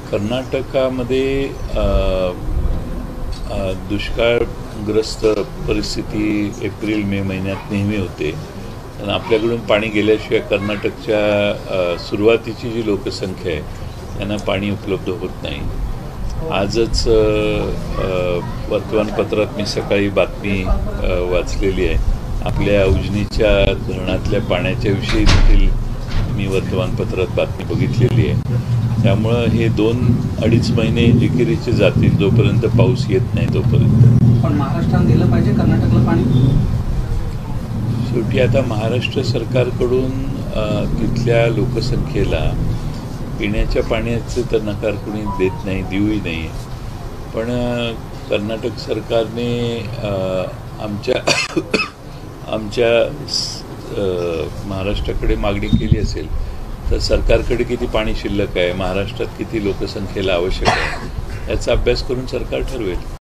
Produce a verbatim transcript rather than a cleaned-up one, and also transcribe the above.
कर्नाटकामध्ये दुष्काळग्रस्त परिस्थिती एप्रिल मे महिन्यात नेहमी होते आणि आपल्याकडून पाणी गेल्याशिवाय कर्नाटकच्या सुरुवातीची जी लोकसंख्या आहे त्यांना पाणी उपलब्ध होत नाही। आजच वर्तमानपत्रात मी सकाळी बातमी वाचलेली आहे, आपल्या उजनीच्या धरणातल्या पाण्याच्या विषयी देखील मी वर्तमानपत्रात बातमी बघितलेली आहे। त्यामुळे हे दोन अडीच महिने जिकिरीचे जातील जोपर्यंत पाऊस येत नाही तोपर्यंत। पण महाराष्ट्राने दिलं पाहिजे कर्नाटकला पाणी। शेवटी आता महाराष्ट्र सरकारकडून तिथल्या लोकसंख्येला पिण्याच्या पाण्याचे तर नकार कोणी देत नाही, देऊही नाही। पण कर्नाटक सरकारने आमच्या आमच्या महाराष्ट्राकडे मागणी केली असेल तर सरकारकडे किती पाणी शिल्लक आहे, महाराष्ट्रात किती लोकसंख्येला आवश्यक आहे याचा अभ्यास करून सरकार ठरवेल।